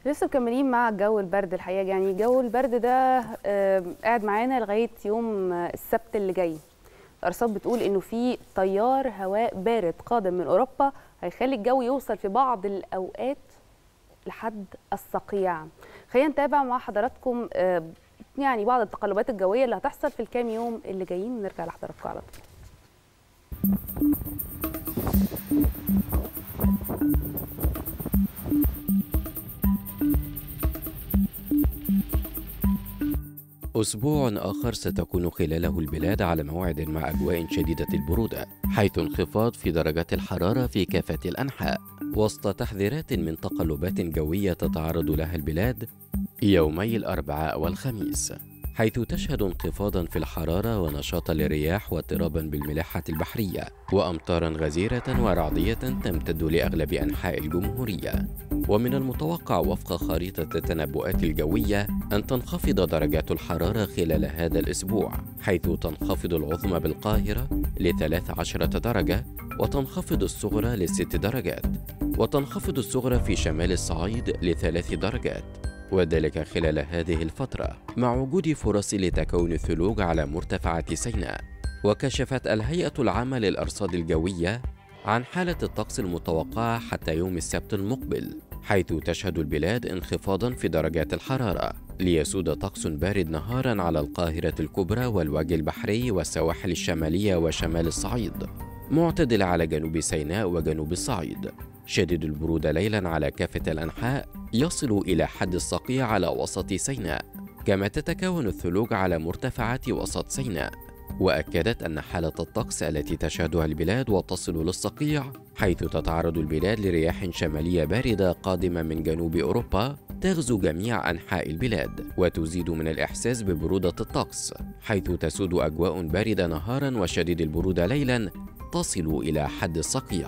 لسه مكملين مع جو البرد الحقيقه، يعني جو البرد ده قاعد معانا لغايه يوم السبت اللي جاي. الارصاد بتقول انه في تيار هواء بارد قادم من اوروبا هيخلي الجو يوصل في بعض الاوقات لحد الصقيع. خلينا نتابع مع حضراتكم يعني بعض التقلبات الجويه اللي هتحصل في الكام يوم اللي جايين ونرجع لحضراتكم على طول. أسبوع آخر ستكون خلاله البلاد على موعد مع أجواء شديدة البرودة، حيث انخفاض في درجات الحرارة في كافة الأنحاء، وسط تحذيرات من تقلبات جوية تتعرض لها البلاد يومي الأربعاء والخميس، حيث تشهد انخفاضا في الحرارة ونشاطا للرياح واضطرابا بالملاحة البحرية وأمطارا غزيرة ورعدية تمتد لأغلب أنحاء الجمهورية. ومن المتوقع وفق خريطة التنبؤات الجوية أن تنخفض درجات الحرارة خلال هذا الأسبوع، حيث تنخفض العظمى بالقاهرة ل13 درجة وتنخفض الصغرى ل6 درجات، وتنخفض الصغرى في شمال الصعيد ل3 درجات، وذلك خلال هذه الفترة مع وجود فرص لتكون الثلوج على مرتفعات سيناء. وكشفت الهيئة العامة للأرصاد الجوية عن حالة الطقس المتوقعة حتى يوم السبت المقبل، حيث تشهد البلاد انخفاضا في درجات الحرارة، ليسود طقس بارد نهارا على القاهرة الكبرى والوجه البحري والسواحل الشمالية وشمال الصعيد، معتدل على جنوب سيناء وجنوب الصعيد، شديد البرودة ليلا على كافة الأنحاء يصل إلى حد الصقيع على وسط سيناء، كما تتكون الثلوج على مرتفعات وسط سيناء. وأكدت أن حالة الطقس التي تشهدها البلاد وتصل للصقيع، حيث تتعرض البلاد لرياح شمالية باردة قادمة من جنوب أوروبا تغزو جميع أنحاء البلاد وتزيد من الإحساس ببرودة الطقس، حيث تسود أجواء باردة نهارا وشديد البرودة ليلا تصل إلى حد الصقيع.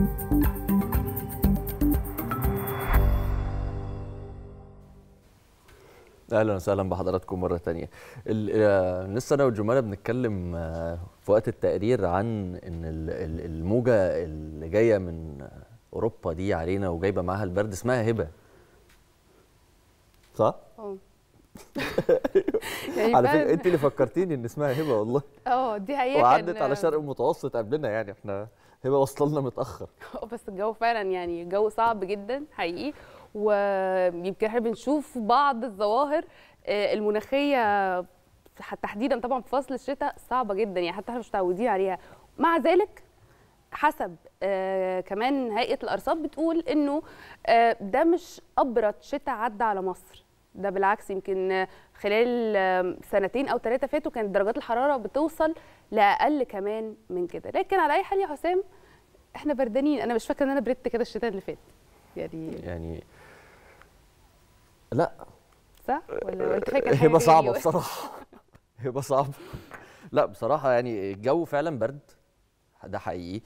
اهلا وسهلا بحضراتكم مره تانية. لسه انا وجمانه بنتكلم في وقت التقرير عن ان الموجه اللي جايه من اوروبا دي علينا وجايبه معاها البرد اسمها هبه، صح؟ يعني على فكره انت اللي فكرتيني ان اسمها هبه والله. دي حقيقه، وعدت على شرق المتوسط قبلنا، يعني احنا هبه وصلنا متاخر. بس الجو فعلا يعني الجو صعب جدا حقيقي، ويمكن احنا بنشوف بعض الظواهر المناخيه تحديدا طبعا في فصل الشتاء صعبه جدا، يعني حتى احنا مش متعودين عليها. مع ذلك حسب كمان هيئه الارصاد بتقول انه ده مش ابرد شتاء عدى على مصر، ده بالعكس يمكن خلال سنتين او 3 فاتوا كانت درجات الحراره بتوصل لاقل كمان من كده. لكن على اي حال يا حسام احنا بردانين، انا مش فاكره ان انا بردت كده الشتاء اللي فات يعني لا صح ولا انت فاكر؟ هبه صعبه بصراحه. هبه صعبه. لا بصراحه يعني الجو فعلا برد، ده حقيقي.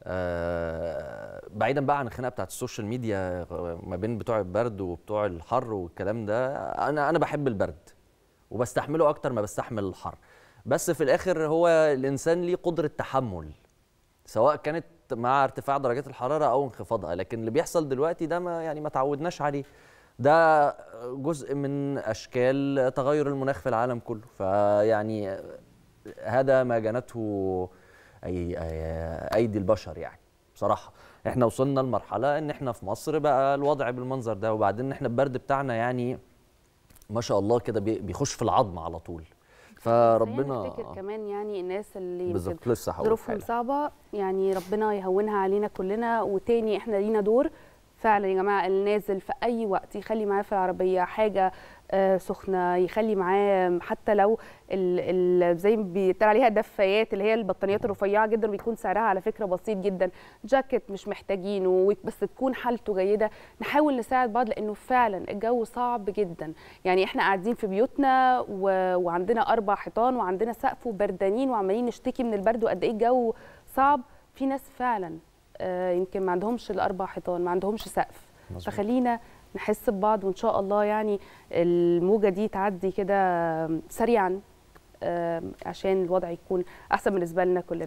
بعيدا بقى عن الخناقه بتاعت السوشيال ميديا ما بين بتوع البرد وبتوع الحر والكلام ده، انا بحب البرد وبستحمله اكتر ما بستحمل الحر، بس في الاخر هو الانسان ليه قدره تحمل سواء كانت مع ارتفاع درجات الحراره او انخفاضها. لكن اللي بيحصل دلوقتي ده ما تعودناش عليه، ده جزء من اشكال تغير المناخ في العالم كله. فيعني هذا ما جنته ايدي البشر. يعني بصراحه احنا وصلنا لمرحله ان احنا في مصر بقى الوضع بالمنظر ده، وبعدين احنا البرد بتاعنا يعني ما شاء الله كده بيخش في العظم على طول. فربنا نفتكر كمان يعني الناس اللي بالظبط لسه ظروفهم صعبه، يعني ربنا يهونها علينا كلنا. وتاني احنا لينا دور فعلا يا جماعه، النازل في اي وقت يخلي معاه في العربيه حاجه سخنه، يخلي معاه حتى لو زي ما بيتقال عليها دفايات اللي هي البطانيات الرفيعه جدا، وبيكون سعرها على فكره بسيط جدا، جاكيت مش محتاجينه بس تكون حالته جيده. نحاول نساعد بعض لانه فعلا الجو صعب جدا. يعني احنا قاعدين في بيوتنا وعندنا 4 حيطان وعندنا سقف وبردانين وعمالين نشتكي من البرد وقد ايه الجو صعب. في ناس فعلا يمكن ما عندهمش ال4 حيطان، ما عندهمش سقف. فخلينا نحس ببعض وان شاء الله يعني الموجه دي تعدي كده سريعا عشان الوضع يكون احسن بالنسبه لنا كلنا.